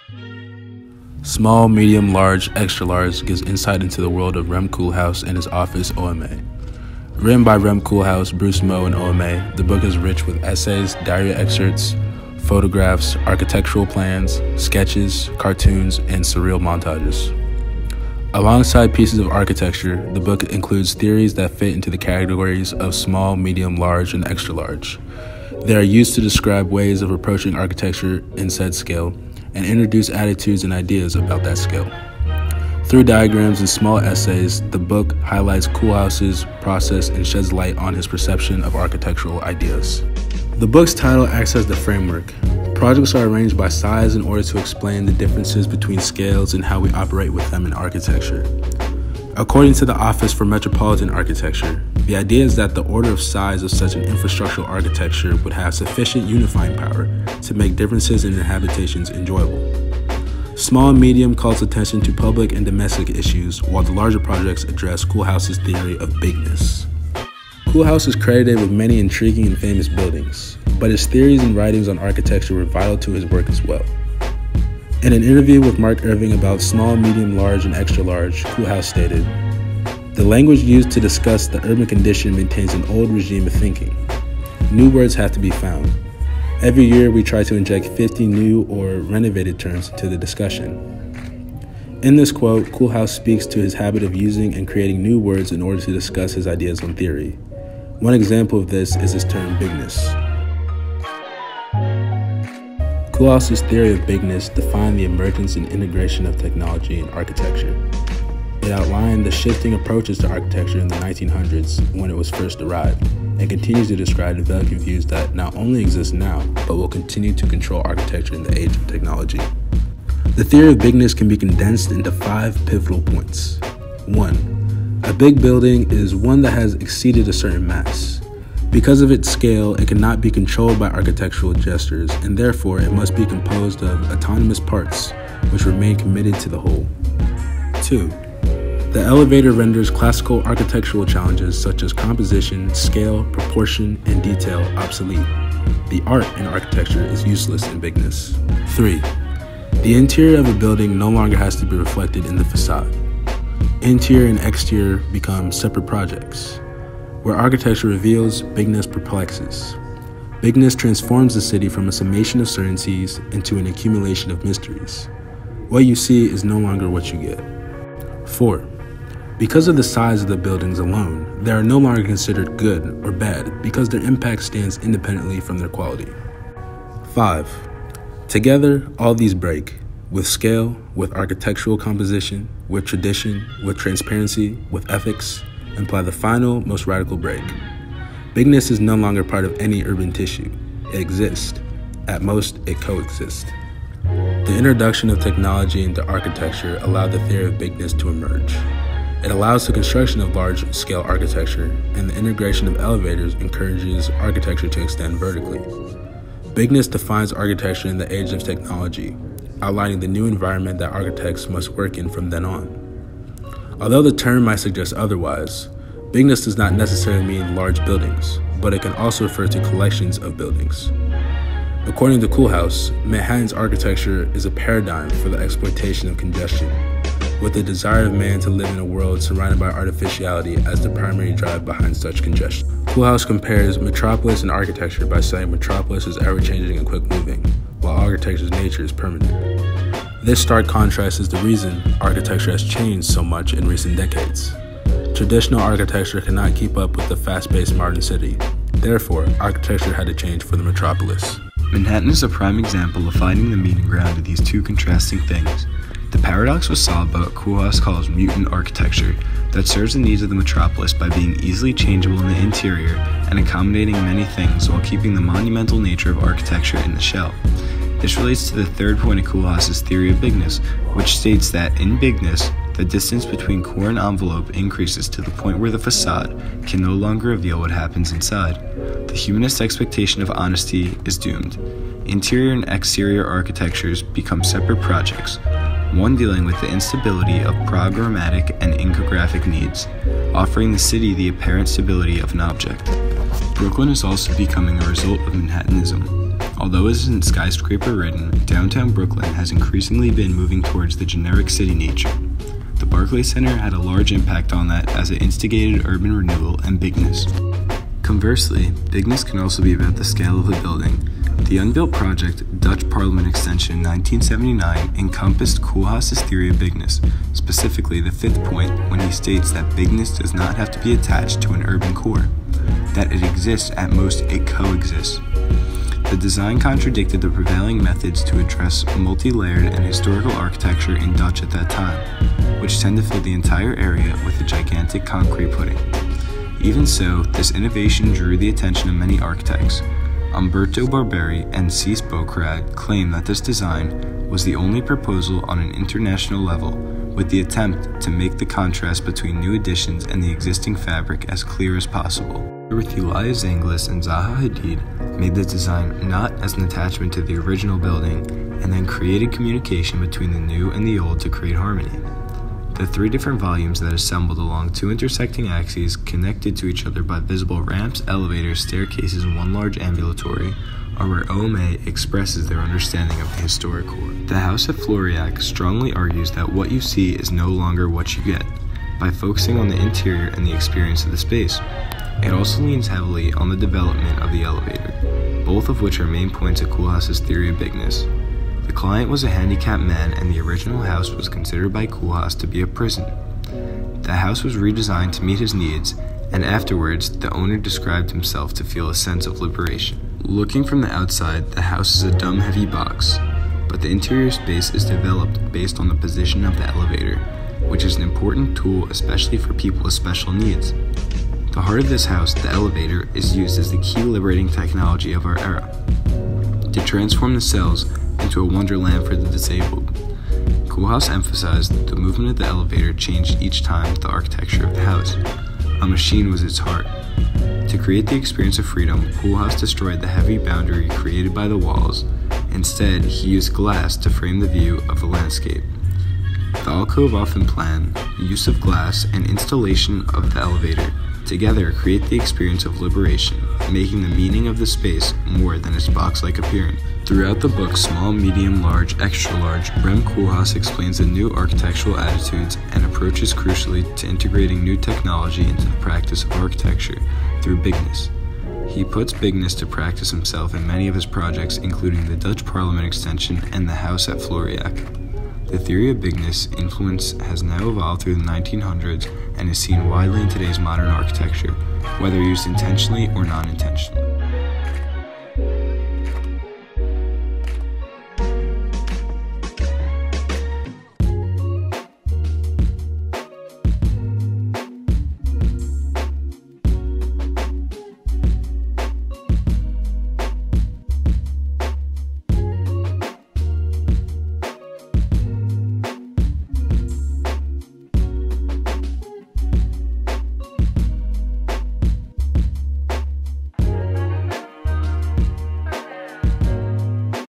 Small, Medium, Large, Extra Large gives insight into the world of Rem Koolhaas and his office, OMA. Written by Rem Koolhaas, Bruce Moe, and OMA, the book is rich with essays, diary excerpts, photographs, architectural plans, sketches, cartoons, and surreal montages. Alongside pieces of architecture, the book includes theories that fit into the categories of small, medium, large, and extra large. They are used to describe ways of approaching architecture in said scale and introduce attitudes and ideas about that scale. Through diagrams and small essays, the book highlights Koolhaas's process and sheds light on his perception of architectural ideas. The book's title acts as the framework. Projects are arranged by size in order to explain the differences between scales and how we operate with them in architecture. According to the Office for Metropolitan Architecture, the idea is that the order of size of such an infrastructural architecture would have sufficient unifying power to make differences in habitations enjoyable. Small and medium calls attention to public and domestic issues, while the larger projects address Koolhaas's theory of bigness. Koolhaas is credited with many intriguing and famous buildings, but his theories and writings on architecture were vital to his work as well. In an interview with Mark Irving about small, medium, large, and extra large, Koolhaas stated, "The language used to discuss the urban condition maintains an old regime of thinking. New words have to be found. Every year we try to inject 50 new or renovated terms into the discussion." In this quote, Koolhaas speaks to his habit of using and creating new words in order to discuss his ideas on theory. One example of this is his term bigness. Koolhaas's theory of bigness defined the emergence and integration of technology in architecture. It outlined the shifting approaches to architecture in the 1900s when it was first arrived, and continues to describe developing views that not only exist now, but will continue to control architecture in the age of technology. The theory of bigness can be condensed into 5 pivotal points. 1. A big building is one that has exceeded a certain mass. Because of its scale, it cannot be controlled by architectural gestures, and therefore it must be composed of autonomous parts, which remain committed to the whole. 2. The elevator renders classical architectural challenges such as composition, scale, proportion, and detail obsolete. The art in architecture is useless in bigness. 3. The interior of a building no longer has to be reflected in the facade. Interior and exterior become separate projects. Where architecture reveals, bigness perplexes. Bigness transforms the city from a summation of certainties into an accumulation of mysteries. What you see is no longer what you get. 4. Because of the size of the buildings alone, they are no longer considered good or bad because their impact stands independently from their quality. 5. Together, all these break, with scale, with architectural composition, with tradition, with transparency, with ethics, imply the final, most radical break. Bigness is no longer part of any urban tissue. It exists. At most, it coexists. The introduction of technology into architecture allowed the theory of bigness to emerge. It allows the construction of large-scale architecture, and the integration of elevators encourages architecture to extend vertically. Bigness defines architecture in the age of technology, outlining the new environment that architects must work in from then on. Although the term might suggest otherwise, bigness does not necessarily mean large buildings, but it can also refer to collections of buildings. According to Koolhaas, Manhattan's architecture is a paradigm for the exploitation of congestion, with the desire of man to live in a world surrounded by artificiality as the primary drive behind such congestion. Koolhaas compares metropolis and architecture by saying metropolis is ever-changing and quick-moving, while architecture's nature is permanent. This stark contrast is the reason architecture has changed so much in recent decades. Traditional architecture cannot keep up with the fast-paced modern city. Therefore, architecture had to change for the metropolis. Manhattan is a prime example of finding the meeting ground of these two contrasting things. The paradox was solved by what Koolhaas calls mutant architecture, that serves the needs of the metropolis by being easily changeable in the interior and accommodating many things while keeping the monumental nature of architecture in the shell. This relates to the third point of Koolhaas's theory of bigness, which states that in bigness, the distance between core and envelope increases to the point where the facade can no longer reveal what happens inside. The humanist expectation of honesty is doomed. Interior and exterior architectures become separate projects, one dealing with the instability of programmatic and infographic needs, offering the city the apparent stability of an object. Brooklyn is also becoming a result of Manhattanism. Although it isn't skyscraper-ridden, downtown Brooklyn has increasingly been moving towards the generic city nature. The Barclays Center had a large impact on that as it instigated urban renewal and bigness. Conversely, bigness can also be about the scale of the building. The unbuilt project, Dutch Parliament Extension in 1979, encompassed Koolhaas's theory of bigness, specifically the fifth point when he states that bigness does not have to be attached to an urban core, that it exists, at most it coexists. The design contradicted the prevailing methods to address multi-layered and historical architecture in Dutch at that time, which tend to fill the entire area with a gigantic concrete pudding. Even so, this innovation drew the attention of many architects. Umberto Barberi and Cees Bokrad claim that this design was the only proposal on an international level, with the attempt to make the contrast between new additions and the existing fabric as clear as possible. With Elias Zanglis and Zaha Hadid made the design not as an attachment to the original building, and then created communication between the new and the old to create harmony. The three different volumes that assembled along two intersecting axes connected to each other by visible ramps, elevators, staircases, and one large ambulatory are where OMA expresses their understanding of the historic core. The house at Floriac strongly argues that what you see is no longer what you get, by focusing on the interior and the experience of the space. It also leans heavily on the development of the elevator, both of which are main points of Koolhaas's theory of bigness. The client was a handicapped man, and the original house was considered by Koolhaas to be a prison. The house was redesigned to meet his needs, and afterwards, the owner described himself to feel a sense of liberation. Looking from the outside, the house is a dumb, heavy box, but the interior space is developed based on the position of the elevator, which is an important tool especially for people with special needs. The heart of this house, the elevator, is used as the key liberating technology of our era, to transform the cells into a wonderland for the disabled. Koolhaas emphasized that the movement of the elevator changed each time the architecture of the house. A machine was its heart. To create the experience of freedom, Koolhaas destroyed the heavy boundary created by the walls. Instead, he used glass to frame the view of the landscape. The alcove-often plan, use of glass, and installation of the elevator together create the experience of liberation, making the meaning of the space more than its box-like appearance. Throughout the book Small, Medium, Large, Extra Large, Rem Koolhaas explains the new architectural attitudes and approaches crucially to integrating new technology into the practice of architecture through bigness. He puts bigness to practice himself in many of his projects, including the Dutch Parliament Extension and the house at Floriac. The theory of bigness influence has now evolved through the 1900s and is seen widely in today's modern architecture, whether used intentionally or non-intentionally.